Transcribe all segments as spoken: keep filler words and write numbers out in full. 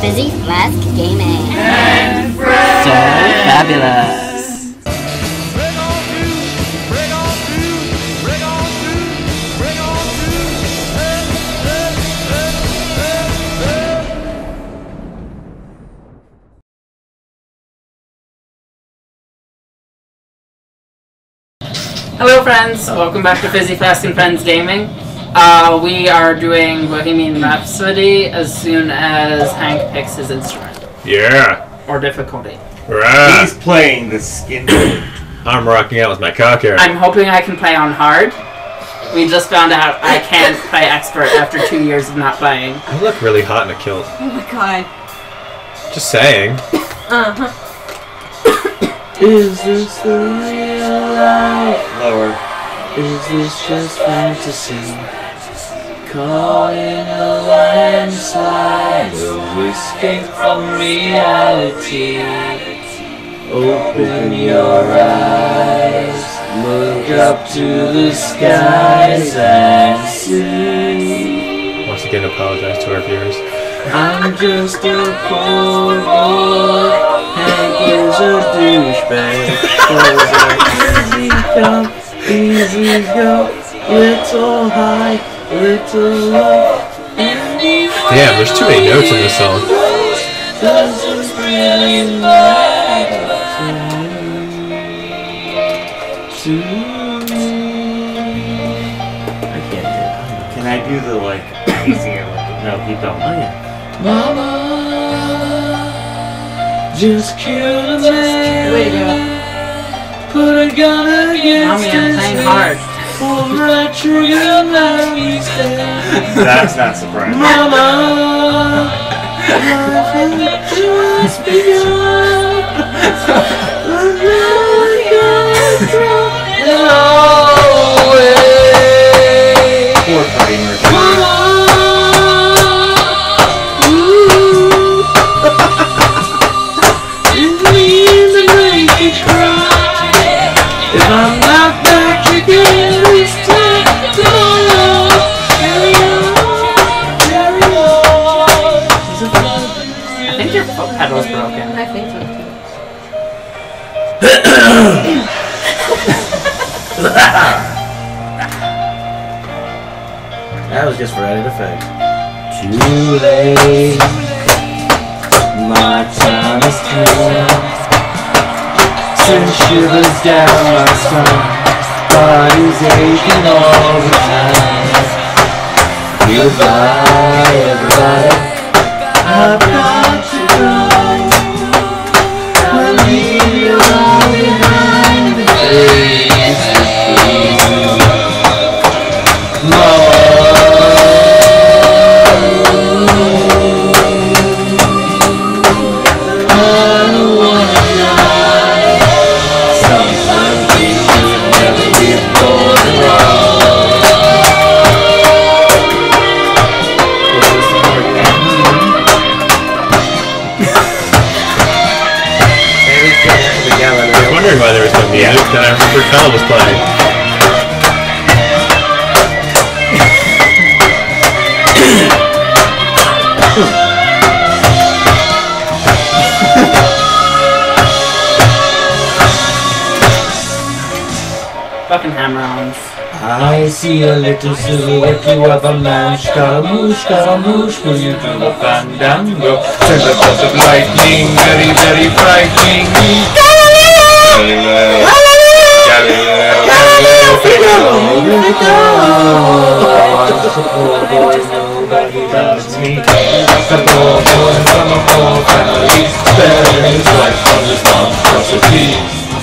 Fizzy, Flask, Gaming. And friends! So fabulous! Hello friends, welcome back to Fizzy, Flask, and Friends Gaming. Uh, we are doing Bohemian Rhapsody as soon as Hank picks his instrument. Yeah. Or difficulty. Right. He's playing the skin. I'm rocking out with my cock hair. I'm hoping I can play on hard. We just found out I can't play expert after two years of not playing. You look really hot in a kilt. Oh my god. Just saying. Uh-huh. Is this the real life? Lower. Is this just fantasy? Caught in a landslide, no escape from reality. Open your eyes, look up to the skies and see. Once again, apologize to our viewers. I'm just a poor boy, Hank is a douchebag. Easy come, easy go, little high, little low. Damn, there's too many notes in this song. Doesn't really matter to me. I can't do it. Can I do the like easier one? No, keep going. Oh yeah. Mama, just killed a man. Way to go. Put a gun against Mommy, I'm his playing head. hard. Pull that trigger, now he's dead. That's not surprising. Mama, life has just begun. I'm not gonna away. Poor Freddie Mercury. Mama, if I'm not back again this time, tomorrow, carry on, carry on. I think your foot pedal's broken. I think so That was just for added effect. Too late, my time is through. Send shivers down my spine, body's aching all the time. Goodbye, everybody, I've got to go. I leave you all behind the days Mama, I don't wanna die. Sometimes we should never be born wrong. I was wondering why there was no music, then I remember Kyle was playing. Fucking hammer-ons. I see a little silhouette of a man. Scaramouche, Scaramouche, will you do the fandango? Send a bolt of lightning, very, very frightening me. Galileo! Galileo! Galileo! Galileo! Once a poor boy, nobody loves me. Just a poor boy from a poor family, sparing his life from this monstrosity.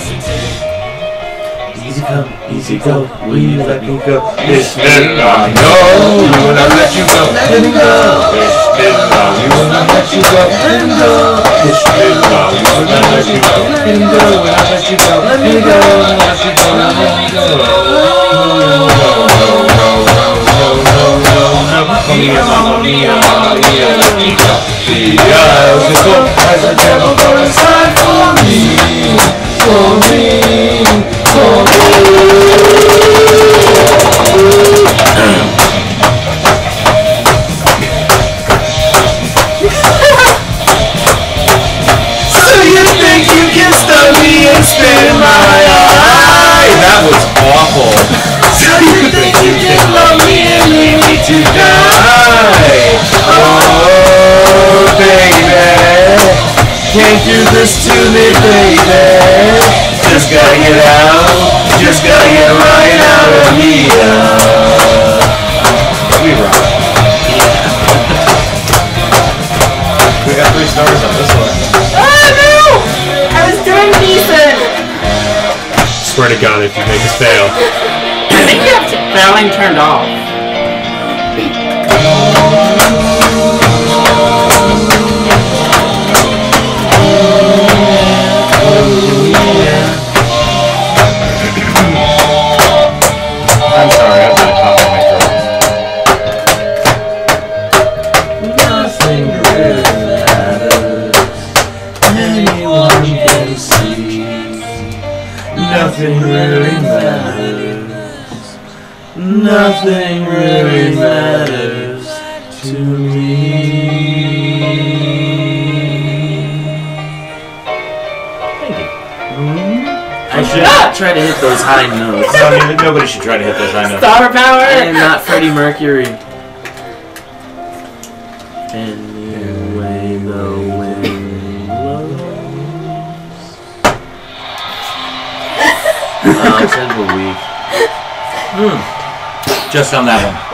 Easy come, easy go, will you let me go? Bismillah, no, we will not let you go, let him go. Bismillah, we will not let you go, let him go. Bismillah, we will not let you go, let him go. We'll not let you go, let me go, we'll not let you go, let me go. No, no, no, no, no, no, no, no. Mamma mia, mamma mia, mamma mia, let me go. The eyes of hope has a devil go inside for me, for me, for me. spit in my eye. That was awful. So you think you can love me and leave me to die? Oh, baby, can't do this to me, baby. Just gotta get out, just gotta get right out of here. We rock. We got three stars on this one. Oh no! I was doing decent! Swear to God, if you make us fail. I think you have to failing turned off. I'm sorry, I've got a cough in my throat. Nothing really matters. Anyone can see. Nothing really matters. Nothing really matters to me. Thank you. I should not try to hit those high notes. No, even nobody should try to hit those high notes. Star power! I am not Freddie Mercury. Anyway, the wind blows. Oh, it's end of a week. Hmm. Just on that one.